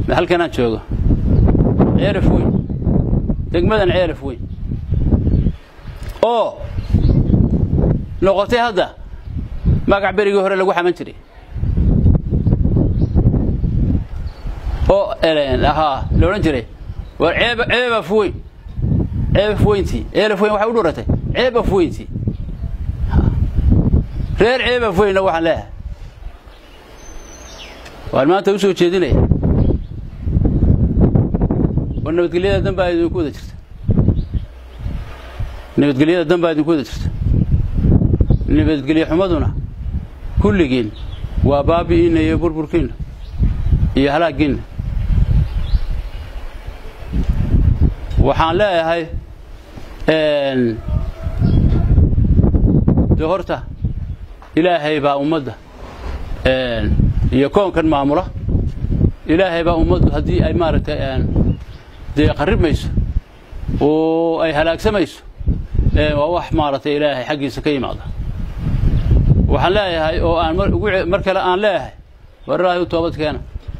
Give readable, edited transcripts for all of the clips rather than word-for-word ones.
هل كان شوقه عرف وين دقمدن عرف وين لغتي هذا ما قاع بريغي هore lagu xaman jiray loo oran jiray war ceeba fuweyn waxa u dhuratay ceeba fuweynti reer ceeba fuweyna waxaan leeyahay war maanta u soo jeedinay nabadgelyada danbaa idin ku wada jirta nabadgelyo xumaduna kulligiin waa baabi'ina iyo burburkiina iyo halaagiina waxaan leeyahay horta ilaahay baa ummadda iyo koonkan maamula ilaahay baa ummaddu haddii ay maaragtay dee qaribmayso oo ay halaagsamayso waa wax maaragtay ilaahay xaggiisa ka yimaada waxaan leeyahay oo aan mar kale aan leeyahay war ilaahay u toobad keena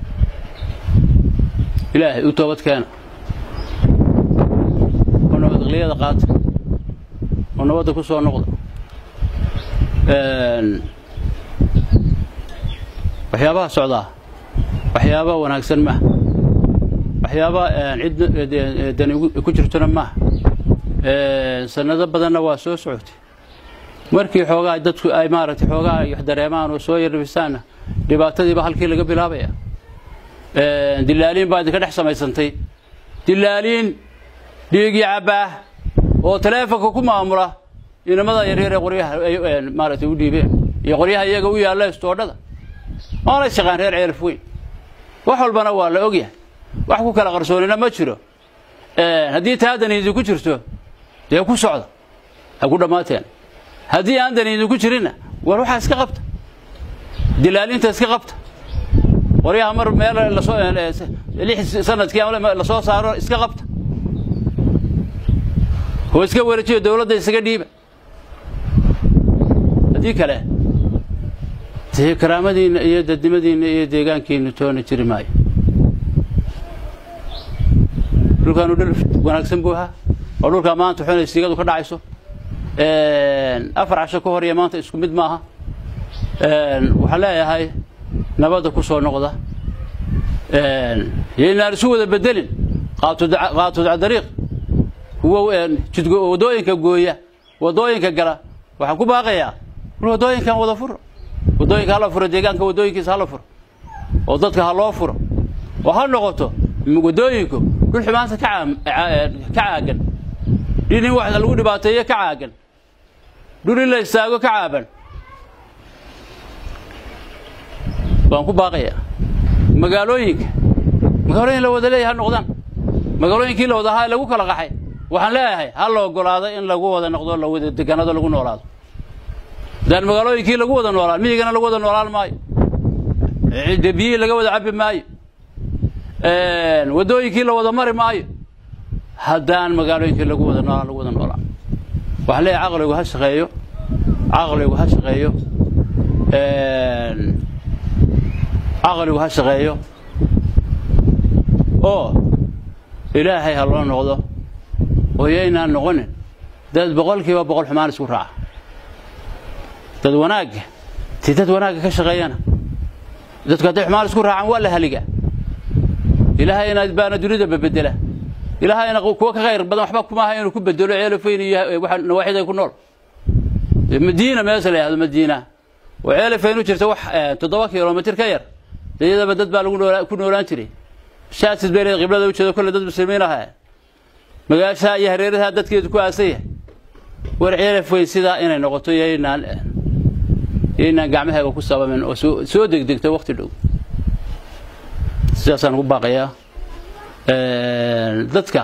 oo nabadgelyada qaata oo nabadda ku soo noqda waxyaabaha socdaa waxyaabaha wanaagsan ma waxyaabaha cid dani ku jirtona ma sanado badanna waa soo socotay markii xoogaa dadku ay maaragtay xoogaa ay dareemaan oo soo yarbisaana dhibaatadiiba halkii laga bilaabaya dilaaliin baa idinka dhex samaysantay dilaaliin dhiig cabaa oo taleefanka ku maamula inamada yaryar ee qoryaha ay maaragtay u dhiibeen iyo qoryaha iyaga u yaalla istoodhada oona shaqaan reer ceelf weyn wax walbana waa la ogyahay wax ku kala qarsoonina ma jiro haddii taadani idinku jirto dee ku socda ha ku dhammaateen haddii aan dani idinku jirinna war waxaa iska qabta dilaalinta iska qabta qoryaha mar meel sanadkii la soo saaro iska qabta oo iska wareejiyo dawladda isaga dhiiba haddii kale dee karaamadiina iyo dadnimadiina iyo deegaankiina toona jiri maayo dhulkaanu dhul wanaagsan buu ahaa oo dhulka maanta xunay sigadu ka dhacayso 4 casho ka hor iyo maanta isku mid maaha waxa leeyahay nabadda ku soo noqda yeena isu wada bedelin qaatu dariiq huwa jidgo wadooyinka gooya wadooyinka gala waxa ku baaqaya wadooyinkan wada furo wadooyinka la furo deegaanka wadooyinkiisa la furo oo dadka loo furo waxa noqoto wadooyinku dul ximaanta ka caagan dhinin wax lagu dhibaateeyo ka caagan dhulin la istaago ka caaban baan ku baaqaya magaalooyin la wada leeyahay noqdaan magaalooyinkii la wada lagu kala qaxay waxaan leeyahay hal loo ogolaado in lagu wada noqdo la wada deegaanada lagu noolaado daan magaalooyinkii lagu wada noolaa miyigana lagu wada noolaan maayo biyo laga wada cabi maayo wadooyinkii la wada mari maayo haddaan magaalooyinkii lagu wada noolaa waxaan leeyahay caqligu ha shaqeeyo oo ilaahay ha loo noqdo oo yaynaan noqonin dad boqolkiiba boqol xumaan isku raaca dad wanaagga ka shaqeeyana dadka hadday xumaan isku raacaan waa la haliga ilaahayna baana dunida bedela ilaahayna kuwa ka khayr badan waxba kuma aha inuu ku bedelo ceelafeyn iyo waxa nawaaxida ku nool madiina meesha la yiraahdo madiina oo ceelafeyn u jirta wax 7 kiiloomitir ka yar deedaba dad baa lagu noolaan jiray shaadid beelay qiblada u jeedo kale dad muslimiin ah magaasha iyo hareeraha dadkeedu ku aasay war ceelafeyn sida inay noqoto yeynaan gacmaha ku sababan oo soo degdegta waqti dhow siyaasaan ugu baaqaya dadka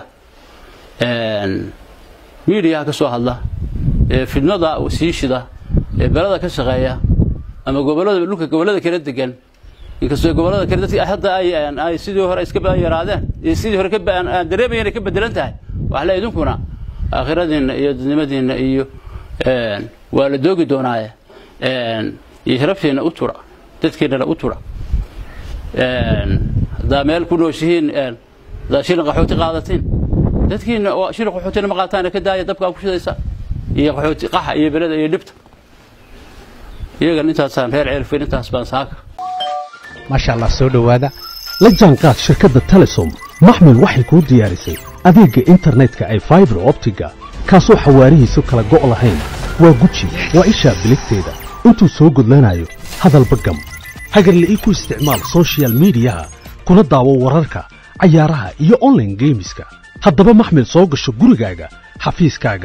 media ka soo hadla fidnada wasiishida balada ka shaqeeya ama gobolada kala degan inkastoo gobolada kala dadka hadda ay sidoo hore iska yaraadeen sidoo hore ka dareemayeen ka bedelan tahay wax la idinkuna aakhiradiina iyo dadnimadiina iyo waa la doogi doonaa iyo sharafteena u tura dadkeena u tura دا meel ku nooshihiin da shilin qaxooti qaadatiin dadkiina shilin qaxootina ma qaataan ka daaya dabka ku shidaysa iyo qaxooti qaxa iyo belada iyo dhibta iyaga intaasaan reer ceelfin intaas baan saaka ما شاء الله سو دhowaada la jaanqaad shirkadda Telesom maxmil waxay ku diyaarisay adeega internetka ay fiber optiga kaasoo xawaarihiisu kala go' lahayn waa guji waa isha biligteeda intuu soo gudlanayo hadalba gam hagarle ku isticmaal social media kuna daawo wararka ciyaaraha iyo online gameska haddaba maxmil soo gasho gurigaaga xafiiskaaga